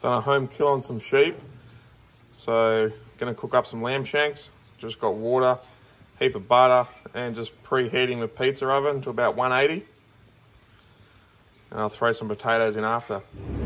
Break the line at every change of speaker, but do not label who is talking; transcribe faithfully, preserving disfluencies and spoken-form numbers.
Done a home kill on some sheep. So gonna cook up some lamb shanks. Just got water, heap of butter, and just preheating the pizza oven to about one eighty. And I'll throw some potatoes in after.